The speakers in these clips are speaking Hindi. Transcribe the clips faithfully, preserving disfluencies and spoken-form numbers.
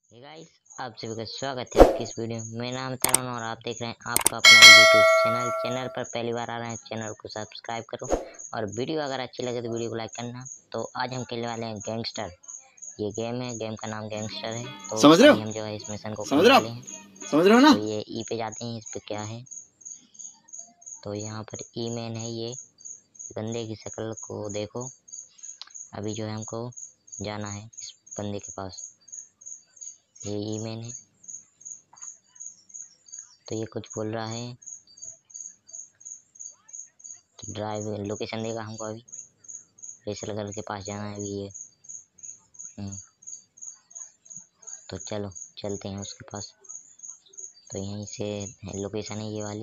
हे गाइस, आप सभी का स्वागत है आपकी इस वीडियो में। मेरा नाम तरुण और आप देख रहे हैं आपका अपना यूट्यूब चैनल। चैनल पर पहली बार आ रहे हैं, चैनल को सब्सक्राइब करो और वीडियो अगर अच्छी लगे तो वीडियो को लाइक करना। तो आज हम खेलने वाले हैं गैंगस्टर। ये गेम है, गेम का नाम गैंगस्टर है। तो समझ रहे हो अभी हम जो है इस मिशन को समझ करने रहे वाले हो हैं। समझ रहे हो ना। तो ये ई पे जाते हैं, इस पे क्या है। तो यहाँ पर ई मैन है, ये बंदे की शक्ल को देखो। अभी जो है हमको जाना है इस बंदे के पास। ये ई मैन है, तो ये कुछ बोल रहा है। तो ड्राइव लोकेशन देगा हमको। अभी रेसल गर्ल के पास जाना है अभी ये। हम्म, तो चलो चलते हैं उसके पास। तो यहीं से है, लोकेशन है ये वाली।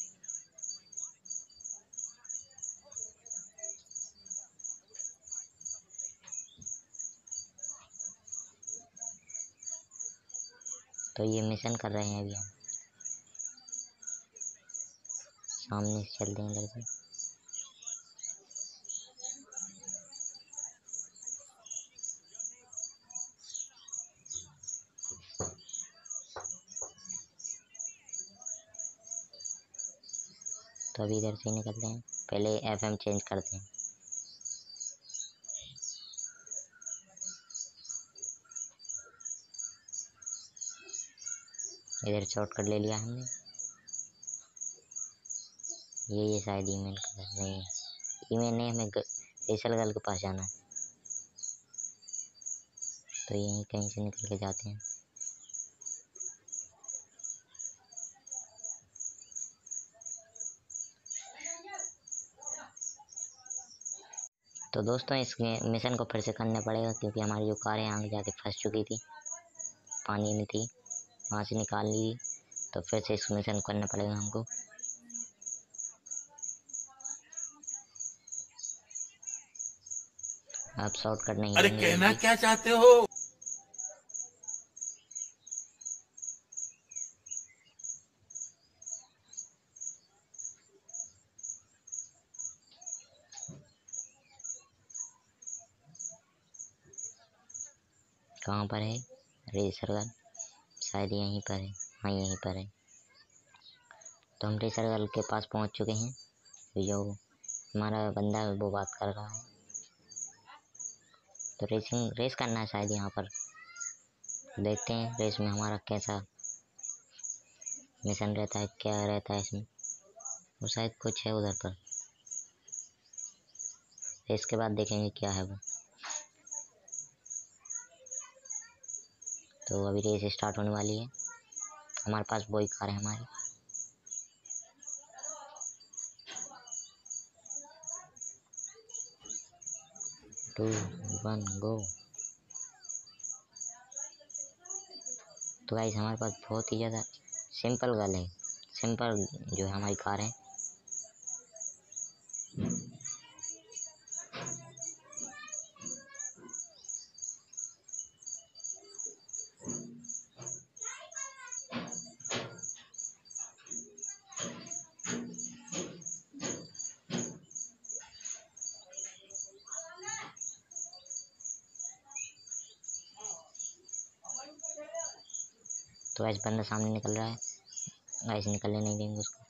तो ये मिशन कर रहे हैं अभी हम। सामने से चलते हैं इधर से। तो अभी इधर से निकलते हैं, पहले एफएम चेंज करते हैं। इधर शॉर्टकट ले लिया हमने। ये ये शायद ईमेल का नहीं है। ईमेल नहीं, हमें रेसल गर्ल के पास जाना है। तो यहीं कहीं से निकल के जाते हैं। तो दोस्तों, इस मिशन को फिर से करना पड़ेगा क्योंकि हमारी जो कार है आगे जाके फंस चुकी थी, पानी में थी, वहाँ से निकाल ली। तो फिर से इस मिशन को करना पड़ेगा हमको। आप शॉर्टकट नहीं अरे लेंगे कहना जल्दी। क्या चाहते हो। कहाँ पर है रेसर गर्ल? शायद यहीं पर है। हाँ, यहीं पर है। तो हम रेसर गर्ल के पास पहुंच चुके हैं। तो जो हमारा बंदा है वो बात कर रहा है। तो रेसिंग रेस करना है शायद यहाँ पर। देखते हैं रेस में हमारा कैसा मिशन रहता है, क्या रहता है इसमें। वो शायद कुछ है उधर पर। रेस के बाद देखेंगे क्या है वो। तो अभी रेस स्टार्ट होने वाली है। हमारे पास वही कार है हमारी। Two one go. तो गाइस, हमारे पास बहुत ही ज़्यादा सिंपल गन है। सिंपल जो है हमारी कार है। तो गाइस, बंदा सामने निकल रहा है। गाइस, निकलने नहीं देंगे उसको।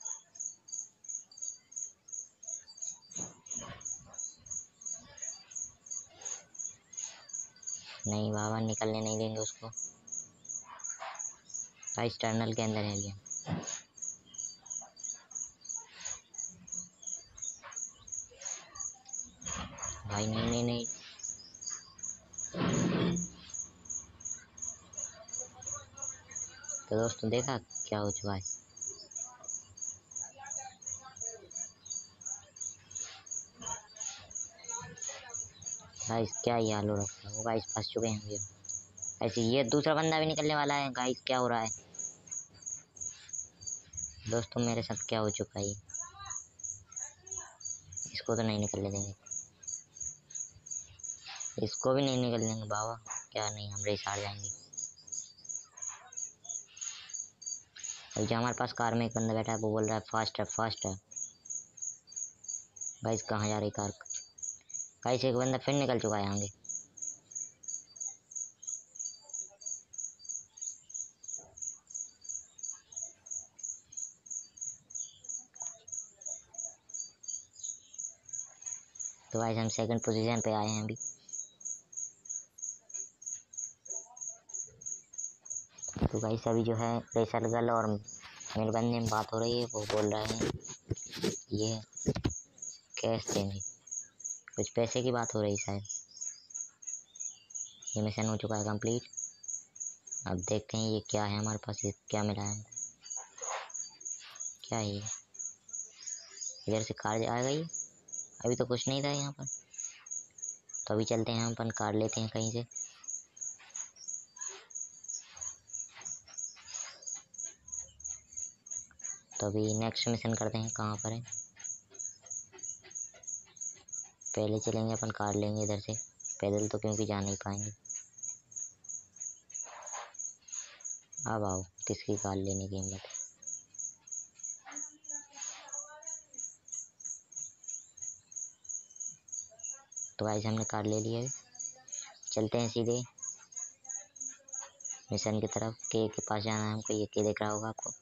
नहीं बाबा, निकलने नहीं देंगे उसको। गाइस, टनल के अंदर है ये। भाई नहीं नहीं नहीं। तो दोस्तों, देखा क्या हो चुका है। गाइस, क्या ही हाल हो रखा है। वो गाइस फंस चुके हैं ये। ऐसे ये दूसरा बंदा भी निकलने वाला है। गाइस, क्या हो रहा है दोस्तों, मेरे साथ क्या हो चुका है। इसको तो नहीं निकलने देंगे, इसको भी नहीं निकलने देंगे बाबा। क्या नहीं, हम रेस हार जाएंगे। और जो हमारे पास कार में एक बंदा बैठा है वो बोल रहा है फास्ट है फास्ट है। गाइस, कहाँ जा रही कार? गाइस, एक बंदा फिर निकल चुका है आगे। तो गाइस हम सेकंड पोजीशन पे आए हैं अभी। तो गाइस अभी जो है रेसर गर्ल और मेरे बंदे में बात हो रही है, वो बोल रहे हैं ये कैश देंगे, कुछ पैसे की बात हो रही शायद। ये मिशन हो चुका है कंप्लीट। अब देखते हैं ये क्या है हमारे पास, ये क्या मिला है हमको, क्या है ये। इधर से कार आ गई, अभी तो कुछ नहीं था यहाँ पर। तो अभी चलते हैं हम अपन कार लेते हैं कहीं से। तो अभी नेक्स्ट मिशन करते हैं, कहाँ पर है। पहले चलेंगे अपन कार लेंगे इधर से, पैदल तो क्योंकि जा नहीं पाएंगे। अब आओ, किसकी कार लेने की हिम्मत है। तो गाइस हमने कार ले ली है, चलते हैं सीधे मिशन की तरफ। के के पास जाना है हमको, ये के दिख रहा होगा आपको।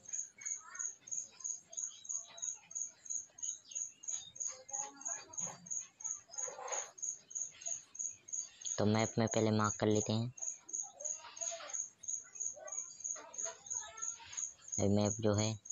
तो मैप में पहले मार्क कर लेते हैं। अभी मैप जो है